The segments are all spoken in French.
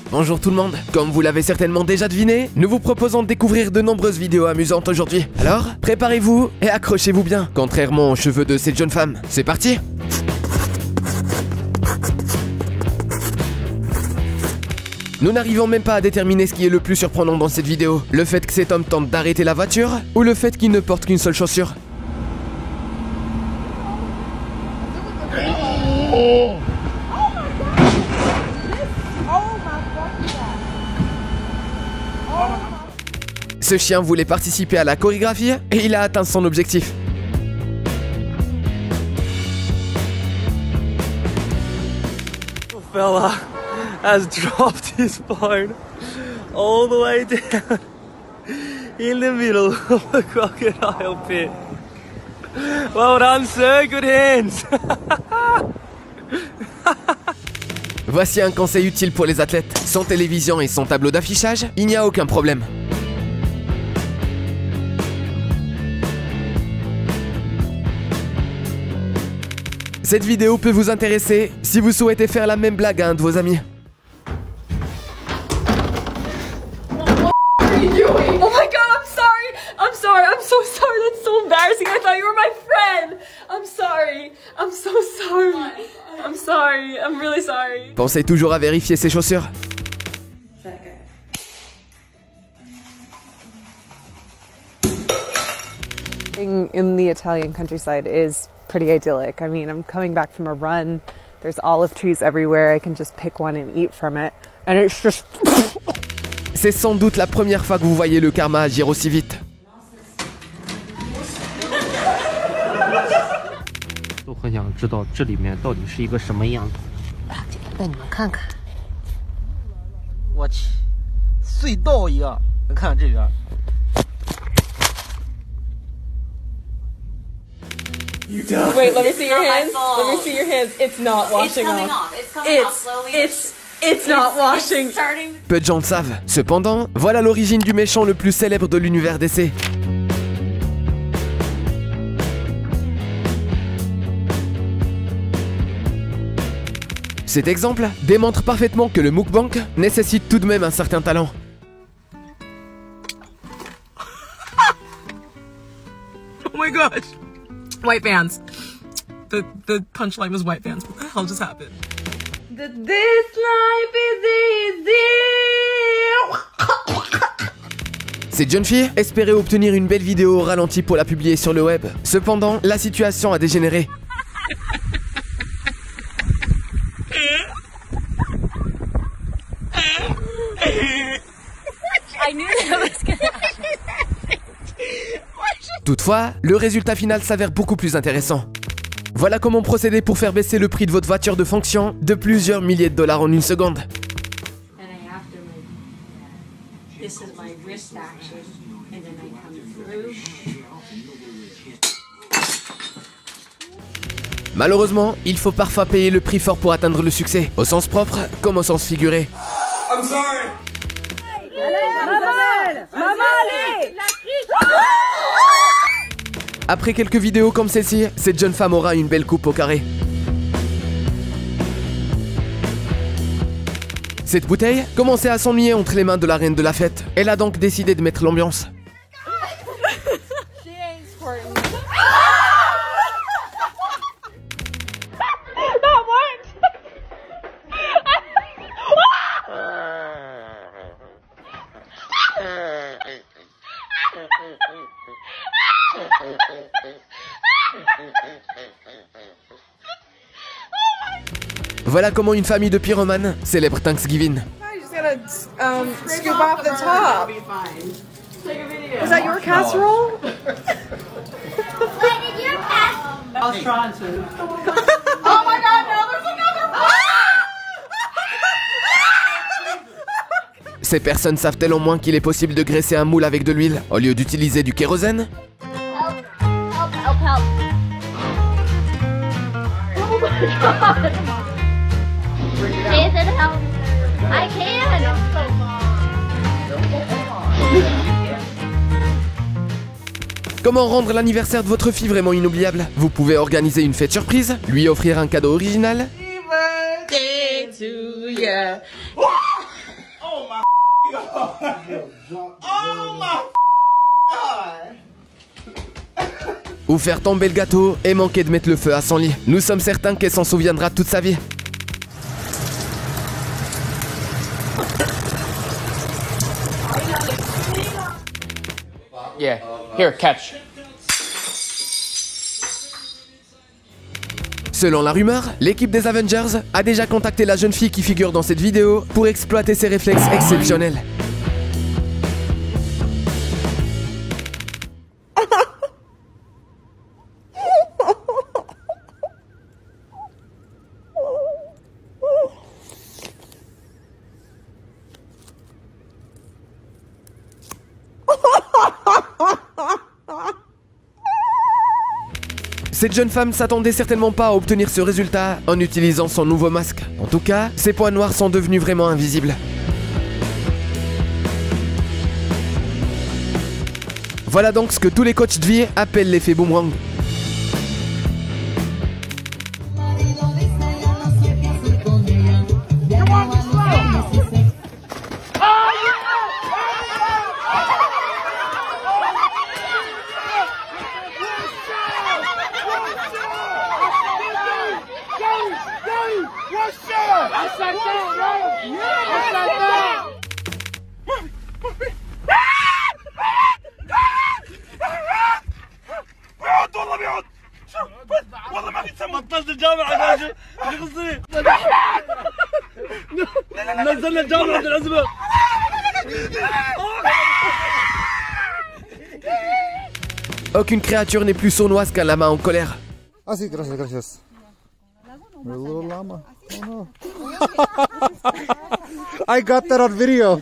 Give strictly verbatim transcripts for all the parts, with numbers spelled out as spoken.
Bonjour tout le monde. Comme vous l'avez certainement déjà deviné, nous vous proposons de découvrir de nombreuses vidéos amusantes aujourd'hui. Alors, préparez-vous et accrochez-vous bien, contrairement aux cheveux de cette jeune femme. C'est parti! Nous n'arrivons même pas à déterminer ce qui est le plus surprenant dans cette vidéo. Le fait que cet homme tente d'arrêter la voiture ou le fait qu'il ne porte qu'une seule chaussure. Ce chien voulait participer à la chorégraphie et il a atteint son objectif. Fella has dropped his barn all the way down in the middle of a crocodile pit. Well done, sir. Good hands. Voici un conseil utile pour les athlètes. Sans télévision et sans tableau d'affichage, il n'y a aucun problème. Cette vidéo peut vous intéresser si vous souhaitez faire la même blague à un de vos amis. Oh my god, I'm sorry! I'm sorry, I'm so sorry, that's so embarrassing. I thought you were my friend! I'm sorry, I'm so sorry. I'm sorry, I'm really sorry. Pensez toujours à vérifier ses chaussures. In, in the Italian countryside is pretty idyllic. I mean, I'm coming back from a run. There's olive trees everywhere. I can just pick one and eat from it. And it's just... C'est sans doute la première fois que vous voyez le karma agir aussi vite. 都很想知道这里面到底是一个什么样子。今天带你们看看。我去，隧道一样。你看看这边。 Wait, let me see your hands. Let me see your hands. It's not washing It's coming off. off. It's coming off It's, slowly. it's, it's not washing. Starting. Peu de gens le savent. Cependant, voilà l'origine du méchant le plus célèbre de l'univers D C. Cet exemple démontre parfaitement que le mukbang nécessite tout de même un certain talent. Oh my gosh. White vans. The the punchline was white vans. What the hell just happened? This life is easy. Cette jeune fille espérait obtenir une belle vidéo au ralenti pour la publier sur le web. Cependant, la situation a dégénéré. I knew that was gonna happen. Toutefois, le résultat final s'avère beaucoup plus intéressant. Voilà comment procéder pour faire baisser le prix de votre voiture de fonction de plusieurs milliers de dollars en une seconde. And I have to like, this is my wrist action, and then I come through. Malheureusement, il faut parfois payer le prix fort pour atteindre le succès, au sens propre comme au sens figuré. I'm sorry. Après quelques vidéos comme celle-ci, cette jeune femme aura une belle coupe au carré. Cette bouteille commençait à s'ennuyer entre les mains de la reine de la fête. Elle a donc décidé de mettre l'ambiance. Voilà comment une famille de pyromanes célèbre Thanksgiving. You just gotta um, scoop off the top. Is that your casserole? I was trying to. Oh my god, no, there's another one! Ces personnes savent-elles au moins qu'il est possible de graisser un moule avec de l'huile au lieu d'utiliser du kérosène? Help, help, help, help. Oh my god. Jason, help. I can. Comment rendre l'anniversaire de votre fille vraiment inoubliable? Vous pouvez organiser une fête surprise, lui offrir un cadeau original, Happy birthday to you. Oh my god! Oh my god! Ou faire tomber le gâteau et manquer de mettre le feu à son lit. Nous sommes certains qu'elle s'en souviendra toute sa vie. Yeah, here, catch. Selon la rumeur, l'équipe des Avengers a déjà contacté la jeune fille qui figure dans cette vidéo pour exploiter ses réflexes exceptionnels. Cette jeune femme s'attendait certainement pas à obtenir ce résultat en utilisant son nouveau masque. En tout cas, ses points noirs sont devenus vraiment invisibles. Voilà donc ce que tous les coachs de vie appellent l'effet boomerang. Aucune créature n'est plus sournoise qu'un lama en colère. Ah si, gracias, gracias. A little llama. Oh no. I got that on video.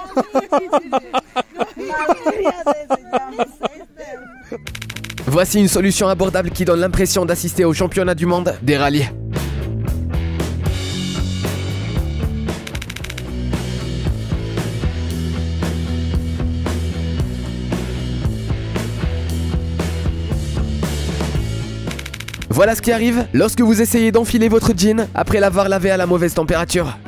Voici une solution abordable qui donne l'impression d'assister au championnat du monde des rallyes. Voilà ce qui arrive lorsque vous essayez d'enfiler votre jean après l'avoir lavé à la mauvaise température.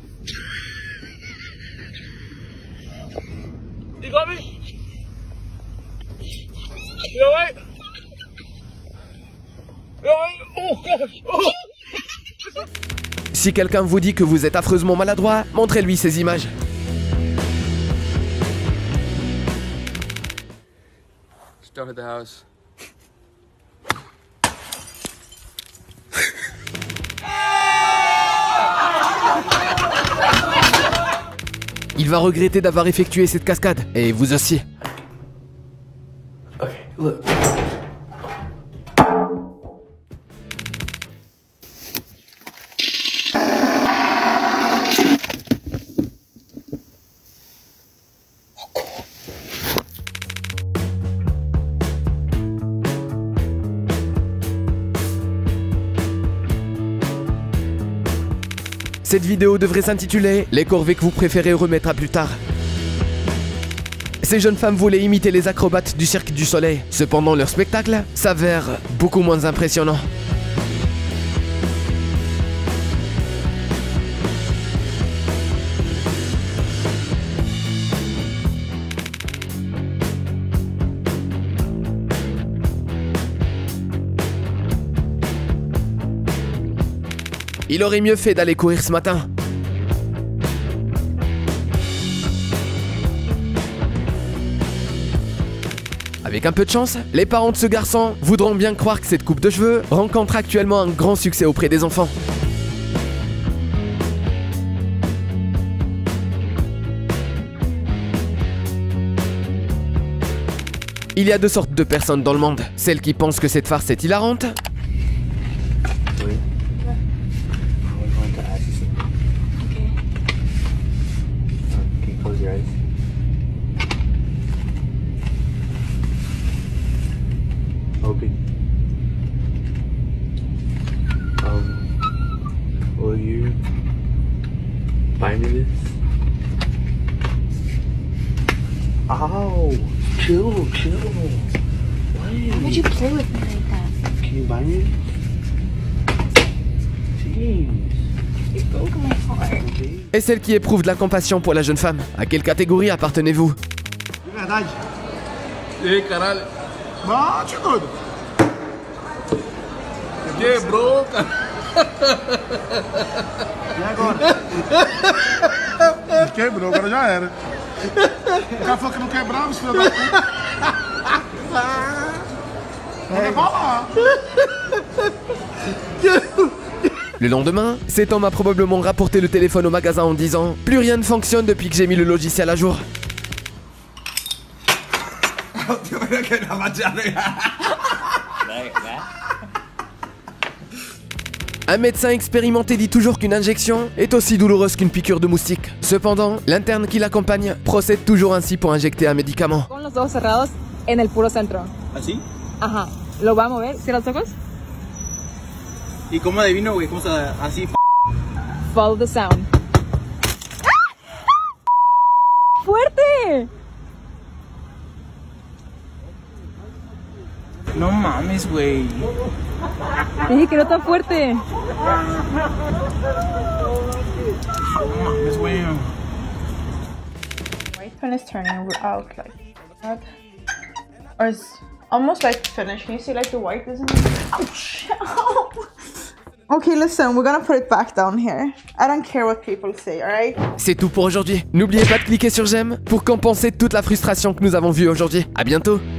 Si quelqu'un vous dit que vous êtes affreusement maladroit, montrez-lui ces images. Don't hit the house. Il va regretter d'avoir effectué cette cascade, et vous aussi. Okay, look. Cette vidéo devrait s'intituler « Les corvées que vous préférez remettre à plus tard ». Ces jeunes femmes voulaient imiter les acrobates du Cirque du Soleil. Cependant, leur spectacle s'avère beaucoup moins impressionnant. Il aurait mieux fait d'aller courir ce matin. Avec un peu de chance, les parents de ce garçon voudront bien croire que cette coupe de cheveux rencontre actuellement un grand succès auprès des enfants. Il y a deux sortes de personnes dans le monde. Celles qui pensent que cette farce est hilarante. Open. Um, will you buy me this? Ow! Chill, chill. Why? Why would you play with me like that? Can you buy me this? Jeez. broke my heart. Et celle qui éprouve de la compassion pour la jeune femme. À quelle catégorie appartenez-vous? Verdade. E aí, caralho? Bate, doido. Quebrou, cara. E agora? Quebrou, agora já era. O cara falou que não quebrava, esse filho da puta. Não vai falar. Le lendemain, cet homme a probablement rapporté le téléphone au magasin en disant « Plus rien ne fonctionne depuis que j'ai mis le logiciel à jour. » Un médecin expérimenté dit toujours qu'une injection est aussi douloureuse qu'une piqûre de moustique. Cependant, l'interne qui l'accompagne procède toujours ainsi pour injecter un médicament. Con los ojos cerrados en el puro centro. ¿Así? Ajá. Lo va a mover. Cierra los ojos. ¿Y cómo adivino, güey? ¿Cómo se así? Follow the sound. ¡Fuerte! No mames, güey. Dije que no tan fuerte. No mames, güey. White pen is turning out like that. Or it's almost like finished. Can you see like the white isn't? Ouch! Okay, listen, we're gonna put it back down here. I don't care what people say, alright? C'est tout pour aujourd'hui. N'oubliez pas de cliquer sur j'aime pour compenser toute la frustration que nous avons vue aujourd'hui. À bientôt.